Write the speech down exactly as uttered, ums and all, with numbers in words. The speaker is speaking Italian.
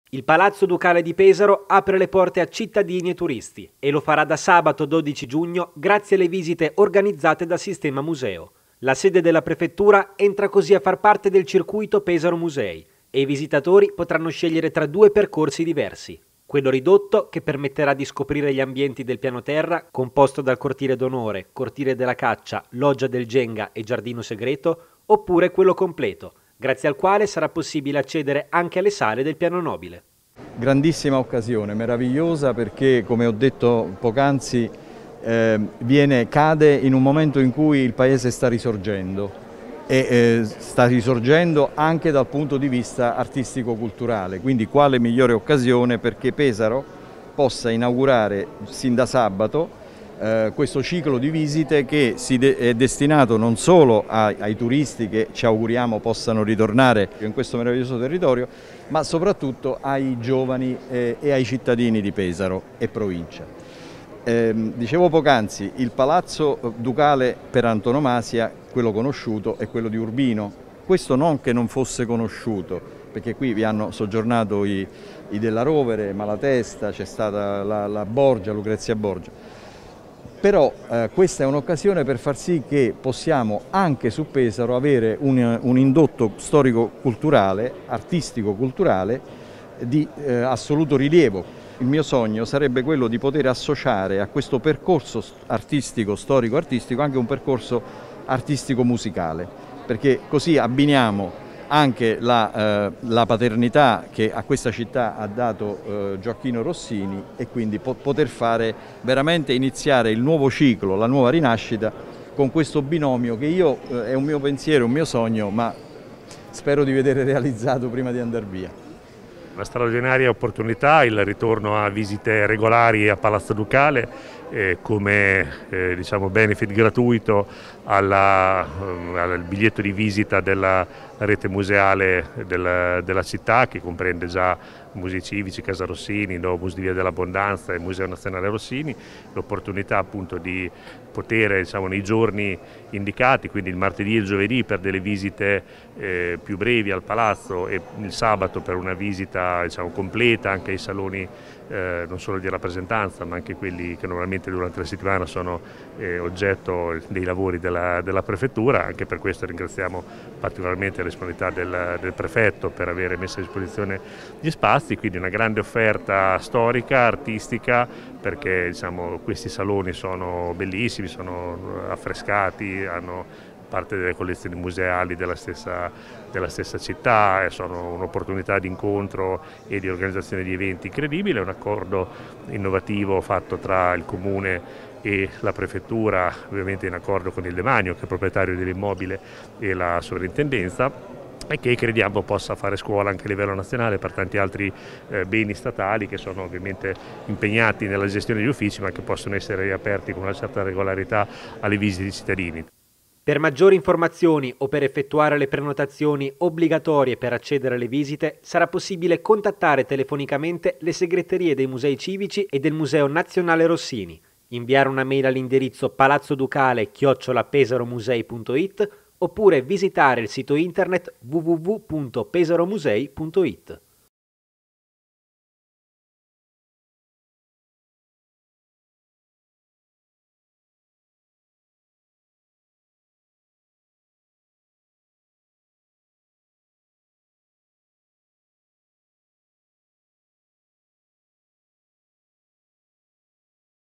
Il Palazzo Ducale di Pesaro apre le porte a cittadini e turisti e lo farà da sabato dodici giugno grazie alle visite organizzate da Sistema Museo. La sede della prefettura entra così a far parte del circuito Pesaro Musei e i visitatori potranno scegliere tra due percorsi diversi. Quello ridotto, che permetterà di scoprire gli ambienti del piano terra, composto dal cortile d'onore, cortile della caccia, loggia del Genga e giardino segreto, oppure quello completo, grazie al quale sarà possibile accedere anche alle sale del piano nobile. Grandissima occasione, meravigliosa, perché, come ho detto poc'anzi, eh, viene, cade in un momento in cui il Paese sta risorgendo e eh, sta risorgendo anche dal punto di vista artistico-culturale, quindi quale migliore occasione perché Pesaro possa inaugurare sin da sabato Eh, questo ciclo di visite che si de è destinato non solo a, ai turisti che ci auguriamo possano ritornare in questo meraviglioso territorio, ma soprattutto ai giovani eh, e ai cittadini di Pesaro e provincia. Eh, dicevo poc'anzi, il Palazzo Ducale per antonomasia, quello conosciuto, è quello di Urbino. Questo non che non fosse conosciuto, perché qui vi hanno soggiornato i, i Della Rovere, Malatesta, c'è stata la, la Borgia, Lucrezia Borgia. Però eh, questa è un'occasione per far sì che possiamo anche su Pesaro avere un, un indotto storico-culturale, artistico-culturale di eh, assoluto rilievo. Il mio sogno sarebbe quello di poter associare a questo percorso artistico, storico-artistico, anche un percorso artistico-musicale, perché così abbiniamo anche la, eh, la paternità che a questa città ha dato eh, Gioacchino Rossini e quindi po poter fare veramente iniziare il nuovo ciclo, la nuova rinascita con questo binomio che io eh, è un mio pensiero, un mio sogno, ma spero di vedere realizzato prima di andare via. Una straordinaria opportunità, il ritorno a visite regolari a Palazzo Ducale eh, come eh, diciamo benefit gratuito alla, eh, al biglietto di visita della rete museale della, della città, che comprende già musei civici, Casa Rossini, Novus di Via dell'Abbondanza e Museo Nazionale Rossini, l'opportunità appunto di poter diciamo, nei giorni indicati, quindi il martedì e il giovedì per delle visite eh, più brevi al palazzo e il sabato per una visita diciamo, completa anche ai saloni eh, non solo di rappresentanza ma anche quelli che normalmente durante la settimana sono eh, oggetto dei lavori della, della prefettura. Anche per questo ringraziamo particolarmente la disponibilità del, del prefetto per aver messo a disposizione gli spazi, quindi una grande offerta storica, artistica, perché diciamo, questi saloni sono bellissimi, sono affrescati, hanno parte delle collezioni museali della stessa, della stessa città e sono un'opportunità di incontro e di organizzazione di eventi incredibile. È un accordo innovativo fatto tra il Comune e la Prefettura, ovviamente in accordo con il Demanio che è proprietario dell'immobile e la Sovrintendenza, e che crediamo possa fare scuola anche a livello nazionale per tanti altri eh, beni statali che sono ovviamente impegnati nella gestione degli uffici ma che possono essere riaperti con una certa regolarità alle visite dei cittadini. Per maggiori informazioni o per effettuare le prenotazioni obbligatorie per accedere alle visite sarà possibile contattare telefonicamente le segreterie dei musei civici e del Museo Nazionale Rossini, inviare una mail all'indirizzo palazzoducale chiocciola pesaromusei punto it oppure visitare il sito internet w w w punto pesaromusei punto it.